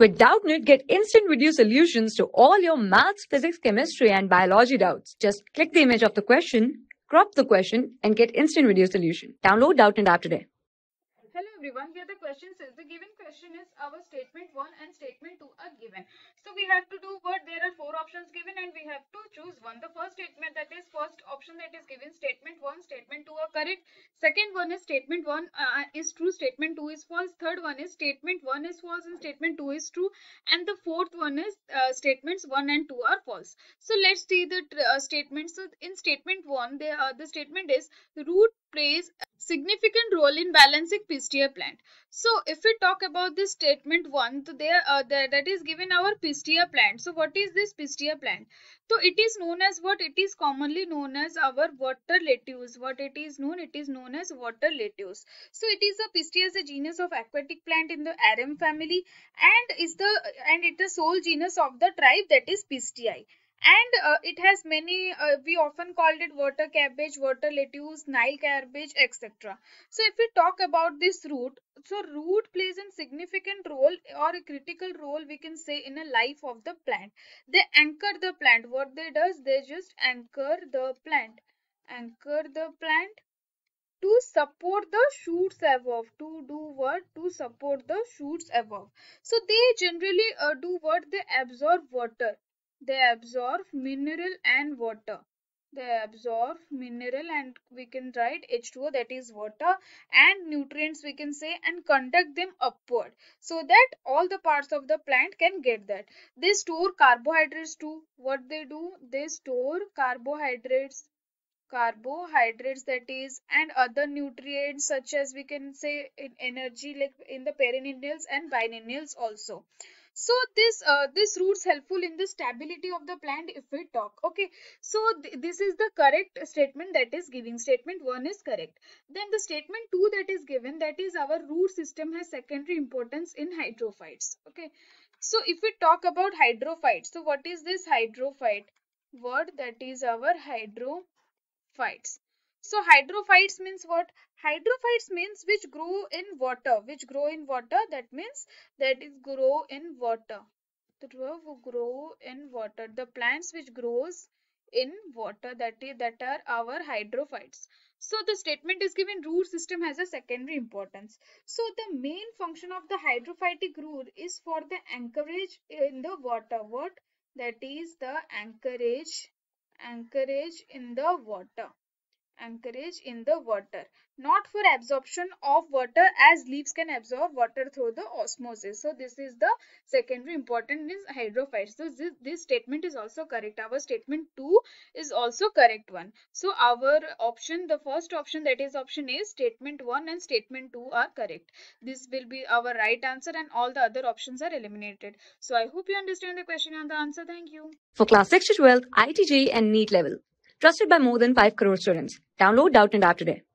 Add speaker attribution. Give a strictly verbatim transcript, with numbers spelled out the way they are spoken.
Speaker 1: With Doubtnut, get instant video solutions to all your maths, physics, chemistry, and biology doubts. Just click the image of the question, crop the question, and get instant video solution. Download Doubtnut app today.
Speaker 2: Hello everyone, here the question says the given question is our statement one and statement two are given. So we have to do what? There are four options given and we have to choose one. The first statement, that is first option that is given, statement one, statement two are correct. Second one is statement one uh, is true, statement two is false. Third one is statement one is false and statement two is true. And the fourth one is uh, statements one and two are false. So let's see the uh, statements. So in statement one, they, uh, the statement is root plays significant role in balancing Pistia plant. So if we talk about this statement one, so there, uh, there that is given our Pistia plant. So what is this Pistia plant? So it is known as what? It is commonly known as our water lettuce. What it is known? It is known as water lettuce. So it is a Pistia is a genus of aquatic plant in the arum family and is the and it is sole genus of the tribe, that is Pistii. And uh, it has many, uh, we often called it water cabbage, water lettuce, Nile cabbage, et cetera. So if we talk about this root, so root plays a significant role or a critical role, we can say, in a life of the plant. They anchor the plant. What they does, they just anchor the plant. Anchor the plant to support the shoots above. To do what? To support the shoots above. So they generally uh, do what? They absorb water. They absorb mineral and water. They absorb mineral and we can write H two O, that is water, and nutrients we can say, and conduct them upward so that all the parts of the plant can get that. They store carbohydrates too. What they do? They store carbohydrates carbohydrates that is, and other nutrients such as we can say in energy, like in the perennials and biennials also. So this uh, this roots helpful in the stability of the plant if we talk. Okay, so th this is the correct statement that is giving. Statement one is correct. Then the statement two that is given, that is our root system has secondary importance in hydrophytes. Okay, so if we talk about hydrophytes, so what is this hydrophyte word? That is our hydro Phytes. So hydrophytes means what? Hydrophytes means which grow in water. Which grow in water. That means that is grow in water. The grow in water. The plants which grows in water, that is that are our hydrophytes. So the statement is given root system has a secondary importance. So the main function of the hydrophytic root is for the anchorage in the water. What? That is the anchorage anchorage in the water anchorage in the water, not for absorption of water, as leaves can absorb water through the osmosis. So this is the secondary important is hydrophytes. So this, this statement is also correct. Our statement two is also correct one. So our option, the first option, that is option A, statement one and statement two are correct. This will be our right answer and all the other options are eliminated. So I hope you understand the question and the answer. Thank you.
Speaker 1: For class six to twelve, I I T J E E and NEET level. Trusted by more than five crore students. Download Doubtnut app today.